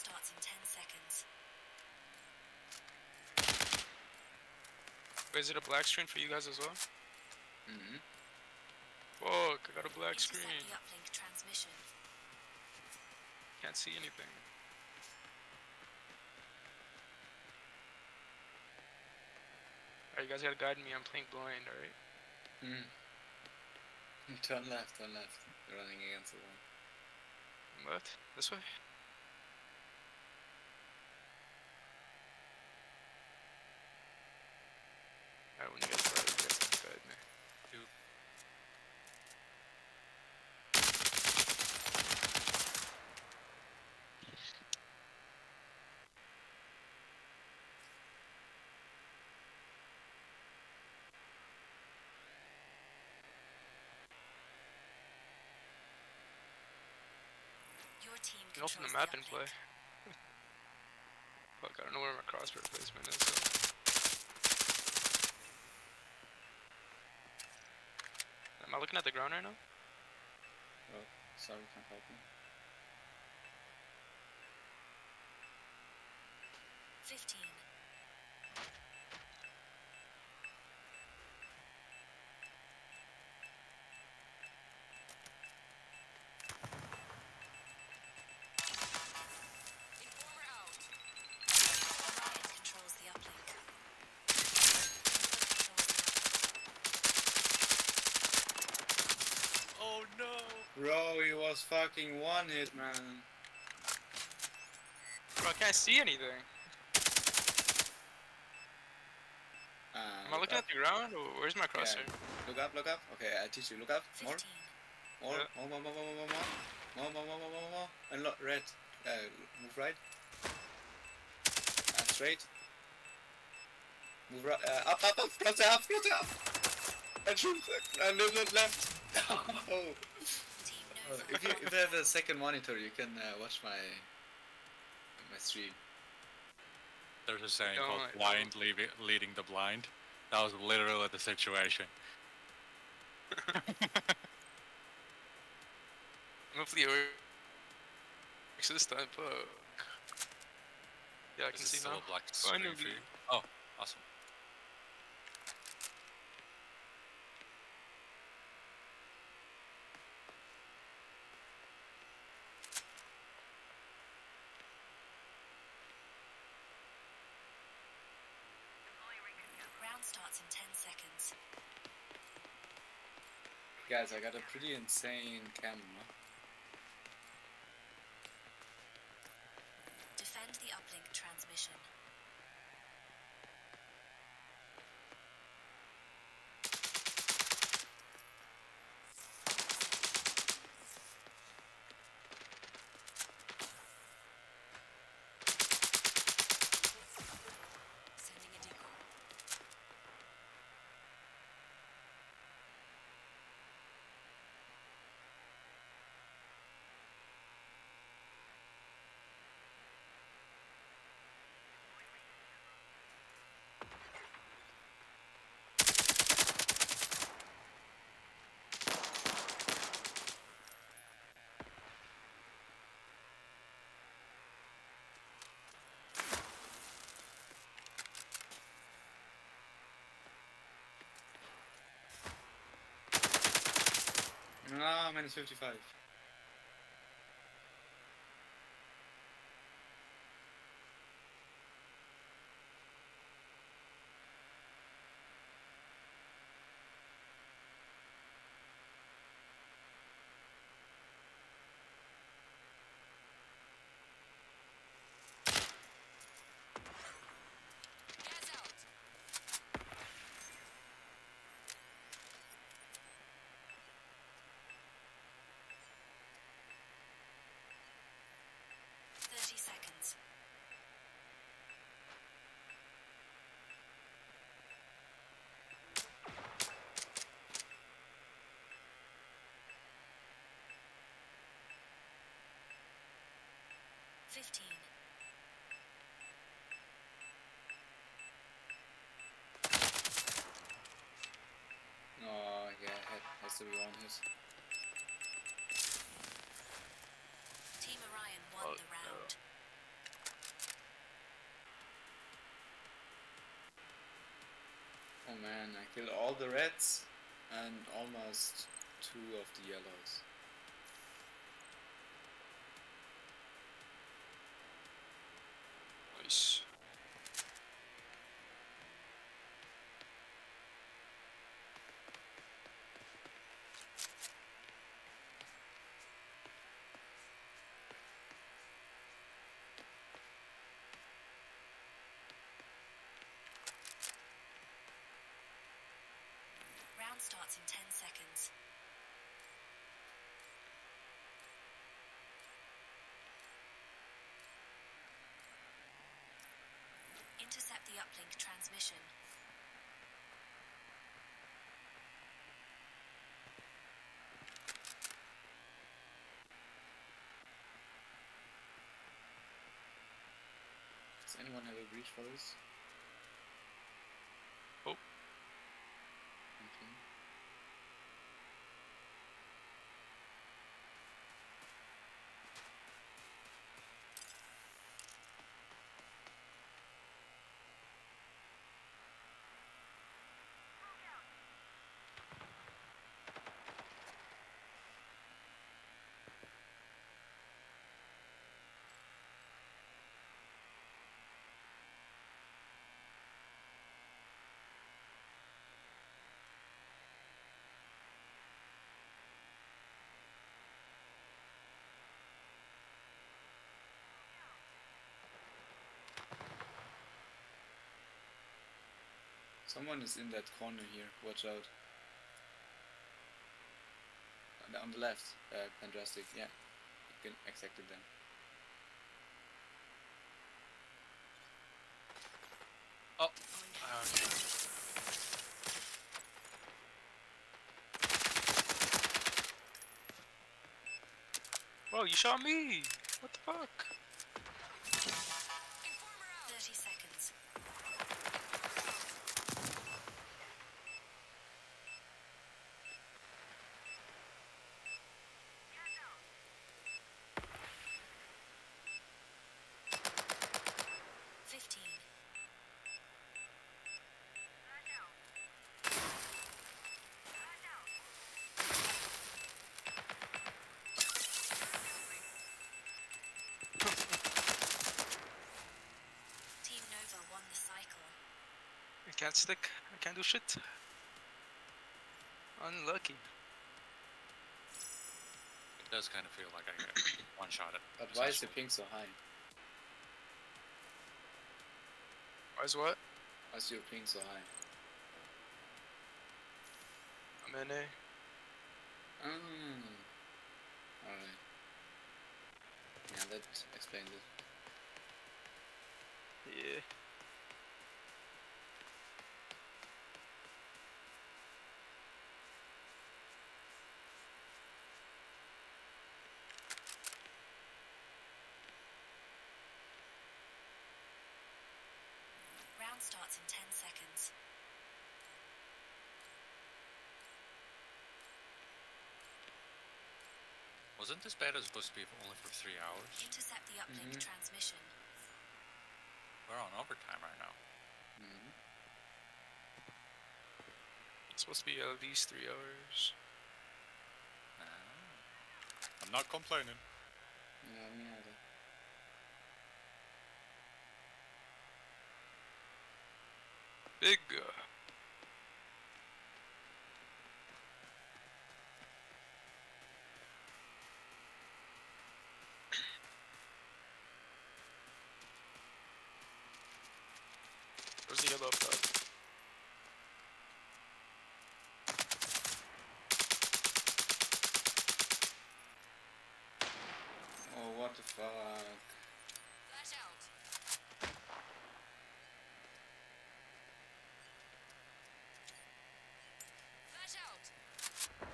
starts in 10 seconds. Wait, is it a black screen for you guys as well? Mm-hmm. Fuck, I got a black Intercept screen. the uplink transmission. Can't see anything. Alright, you guys gotta guide me. I'm playing blind, alright? Turn left, turn left. You're running against the wall. Left? This way? Alright, when you guys start, you guys can guide me. Dude. Your team You can open controls the map and uplink. play. Fuck, I don't know where my crossbar placement is. So. Am I looking at the ground right now? Oh, sorry, can't help you. 15. Informer out. Orion controls the uplink. Oh no! Bro, he was fucking one hit, man. Bro, I can't see anything. Am I looking at the ground? Or where's my crosshair? Yeah. Look up, look up. Okay, I teach you. Look up. 15. More. More. Yeah. More. And look, red. Move right. Straight. Move right. Up. Closer up. And shoot. And left. Oh. Team Nova. If you have a second monitor, you can watch my stream. There's a saying No, called I blind leading the blind. That was literally the situation. Hopefully it works this time, fuck. Yeah, I can Is see still now. a black screen Finally. for you? Oh, awesome. Round starts in 10 seconds. Guys, I got a pretty insane camera. Defend the uplink transmission. Sending a decoy. Ah, minus 55. Gas out. Seconds. Fifteen. Oh, yeah, has to be one hit. Team Orion won the round. Oh man, I killed all the reds and almost 2 of the yellows. Nice. Round starts in 10 seconds. Intercept the uplink transmission. Does anyone have a breach for this? Oh. Okay. Someone is in that corner here, watch out. On the left, Pandrastic, yeah. You can exactly them. Oh, okay. Bro, you shot me! What the fuck? 30 seconds. Team Nova won the cycle. I can't stick. I can't do shit. Unlucky. It does kind of feel like I get one shot at. But why is the essentially. ping so high? Why's what? Why is your ping so high? I'm in A. Alright. Yeah, that explains it. Yeah. Round starts in 10 seconds. Wasn't this beta supposed to be only for 3 hours? Intercept the uplink transmission. We're on overtime right now. It's supposed to be at least 3 hours. I'm not complaining. Yeah, me either. Big. Where's the yellow flag? Oh, what the fuck? Flash out. Flash out.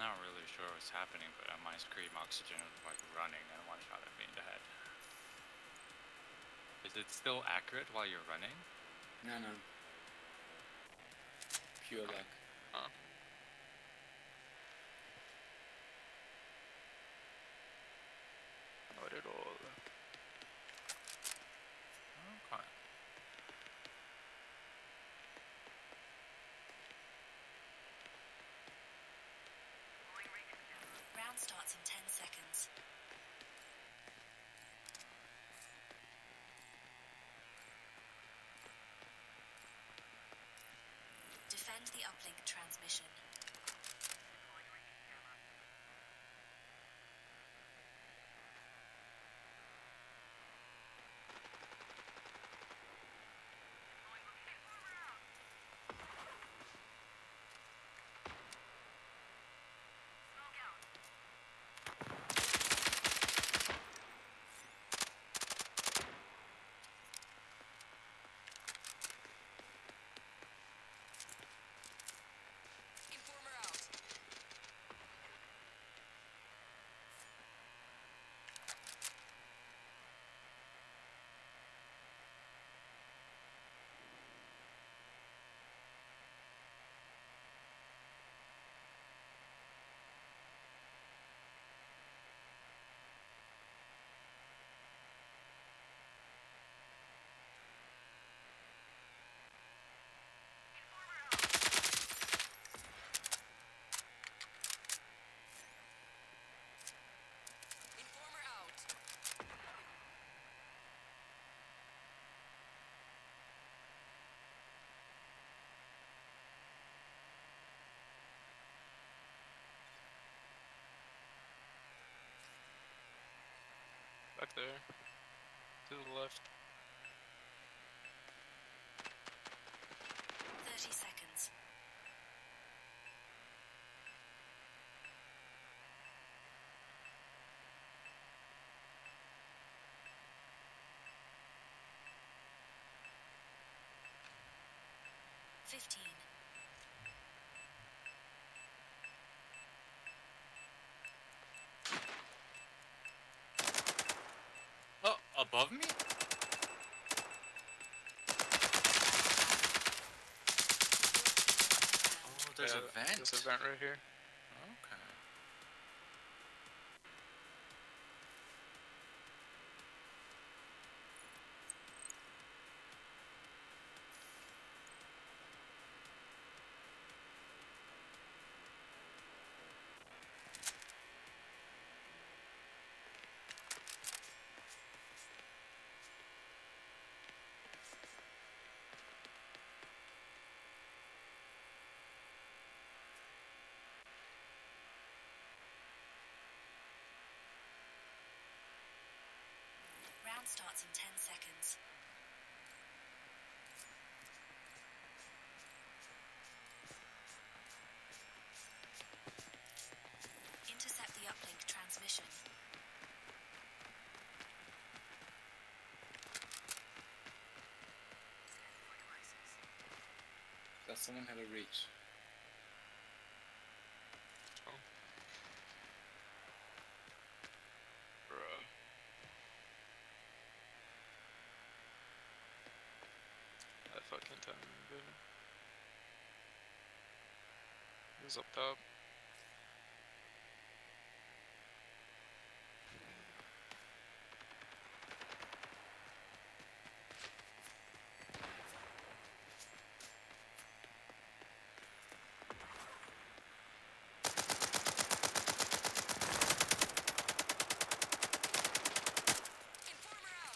Not really sure what's happening, but my scream oxygen was like running and one shot at me in the head. Is it still accurate while you're running? No, no. Pure luck. Huh. Not at all. Okay. Round starts in 10 seconds. Defend the uplink transmission. Informer out. Informer out. Back there. To the left. 30 seconds. Fifteen. Oh, above me? Oh, there's a vent. There's a vent right here. Okay. Round starts in 10 seconds. Intercept the uplink transmission. That someone had a reach. Oh. Bruh. That fucking time, dude. It was up top. Informer out.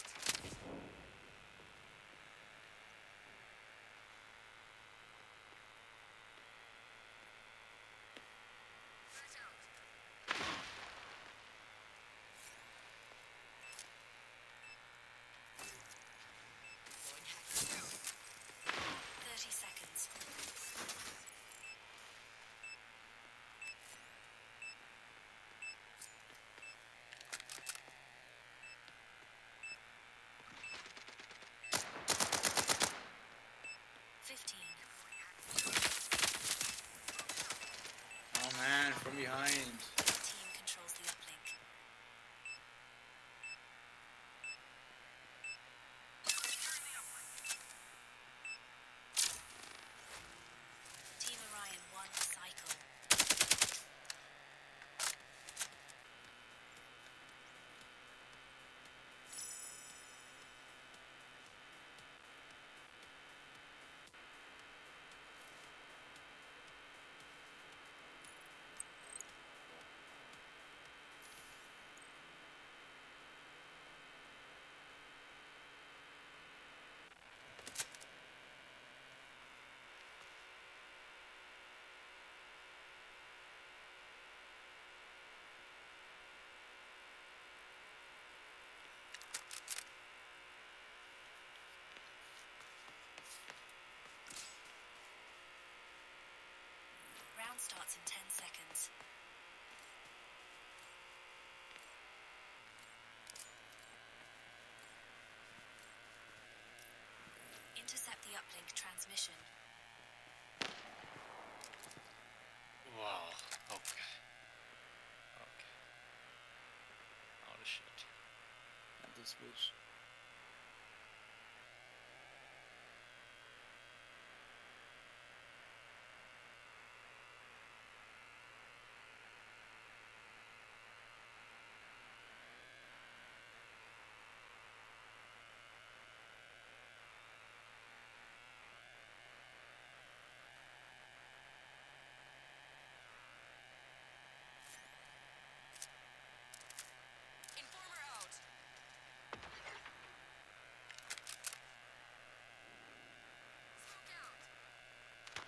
starts in 10 seconds. Intercept the uplink transmission. Wow. Okay. Okay. Oh shit. And this bitch. Informer out. Smoke out.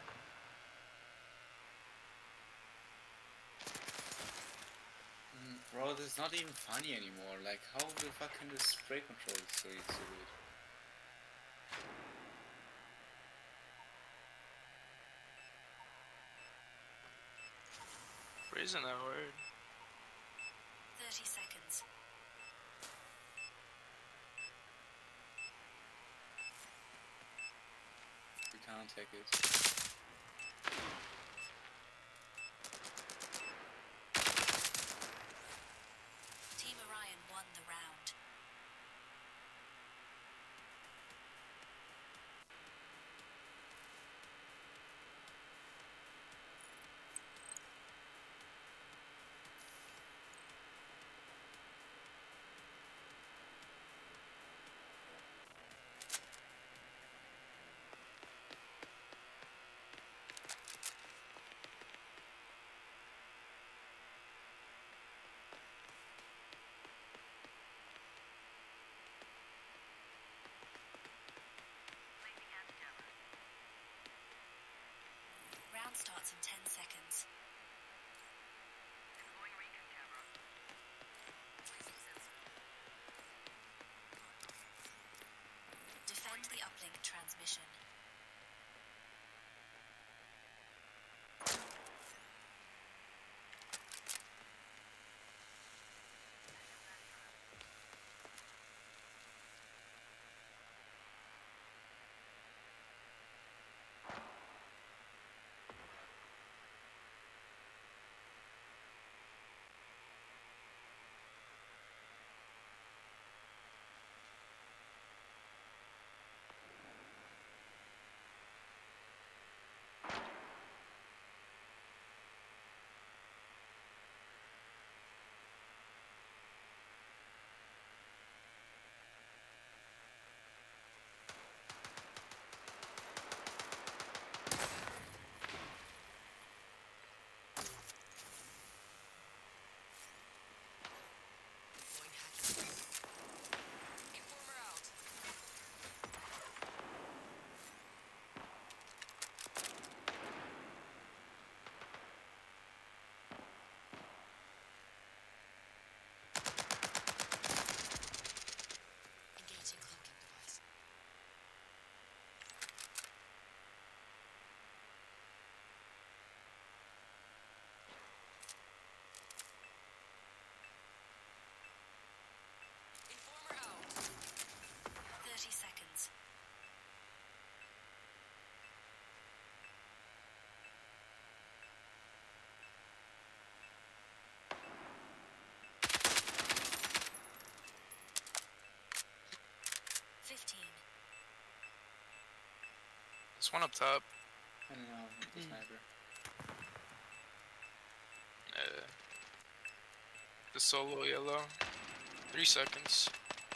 Bro, this is not even funny anymore. Like, how the fuck can this spray control so good? Raising that word. 30 seconds. We can't take it. Team Orion won the round. Round starts in 10 seconds. Defend the uplink transmission. Informer out. Engaging cloaking device. Informer out. 30 seconds. There's one up top. I don't know, the sniper. The solo yellow. 3 seconds.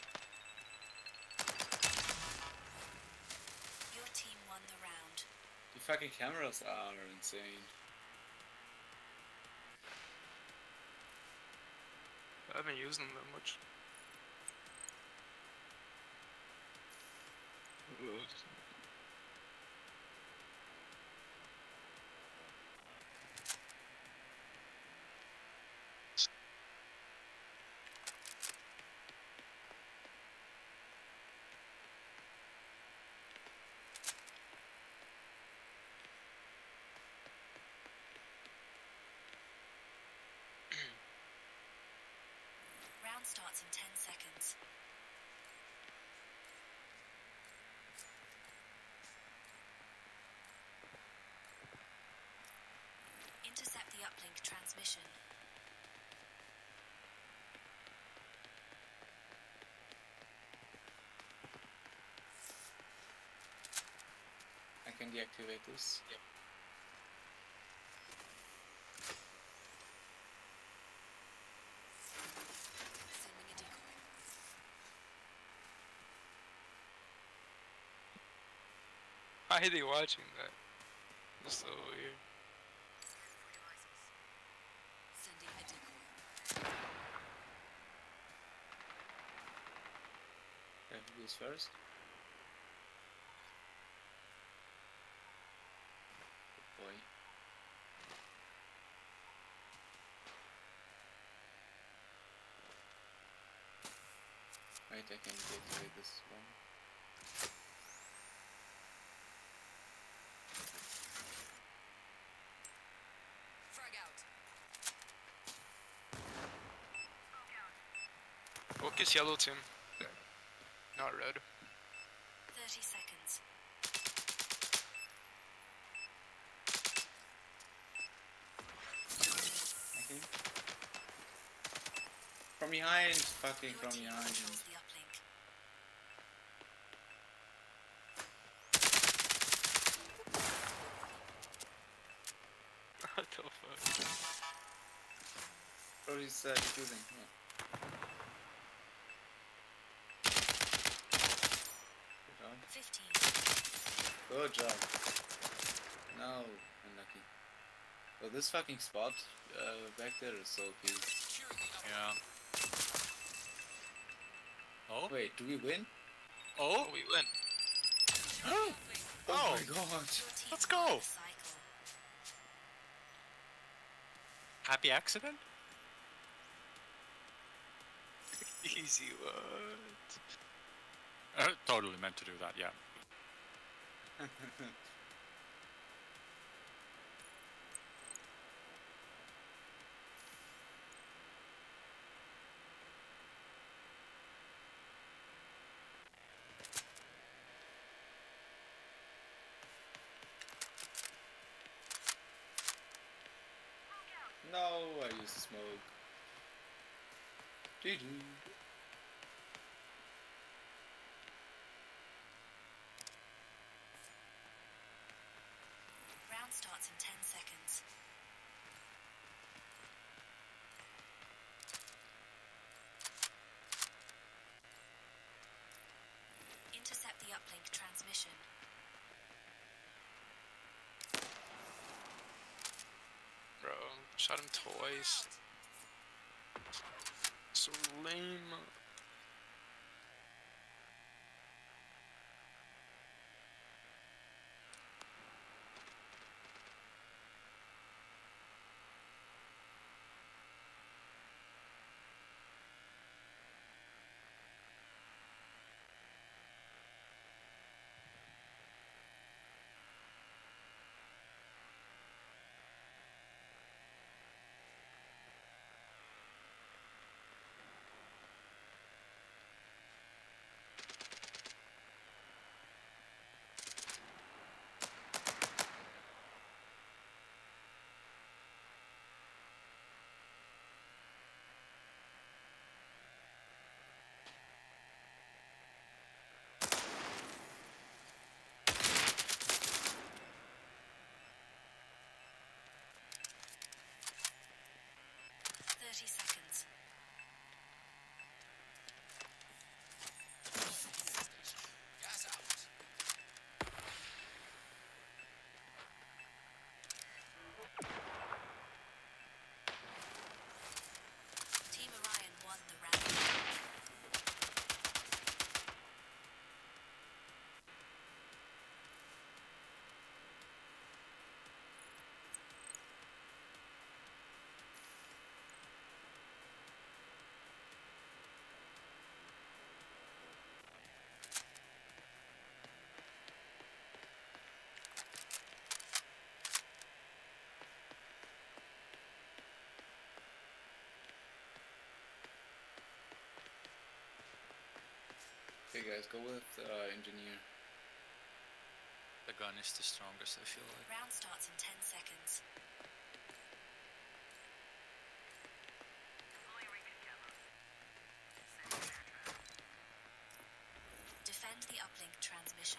Your team won the round. The fucking cameras are insane. I haven't used them that much. starts in 10 seconds. Intercept the uplink transmission. I can deactivate this. Yep. Sending a decoy. Why are they watching that? It's so weird. Sending a decoy. Okay, who's first? Good boy. Wait, I can deactivate this one. Frag out. Focus yellow team. Not red. 30 seconds. Okay. From behind, fucking Your from team behind. controls the uplink. What the fuck? Bro, he's defusing. Yeah. Good job. 15. Good job. No, unlucky. Well, this fucking spot back there is so key. Yeah. Oh? Wait, do we win? Oh? We win. Oh Oh! my god! Your team Let's won go. the cycle. Happy accident? Easy what? Totally meant to do that, yeah. No, I used smoke. GG. Round starts in 10 seconds. Intercept the uplink transmission. Bro, shot him twice. So lame. Okay, guys, go with engineer. The gun is the strongest, I feel like. Round starts in 10 seconds. Defend the uplink transmission.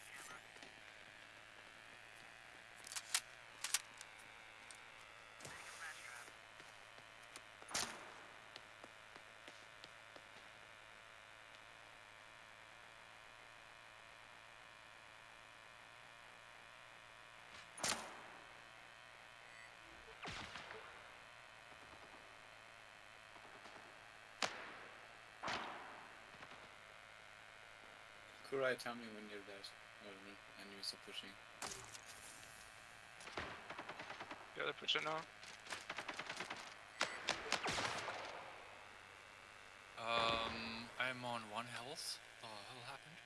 Kurai, tell me when you're dead. Or enemies are pushing. Yeah, they're pushing now. I'm on 1 health. Oh, what the hell happened?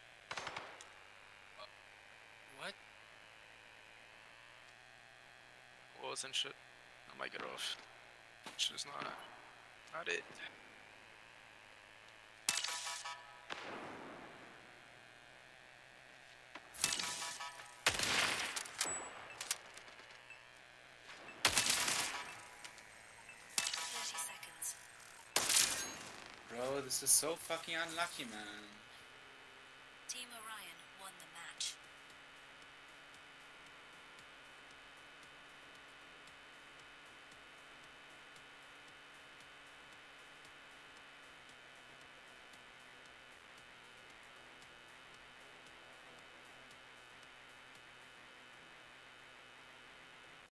What? Walls and shit. I might get off. Which is not it. Bro, this is so fucking unlucky, man.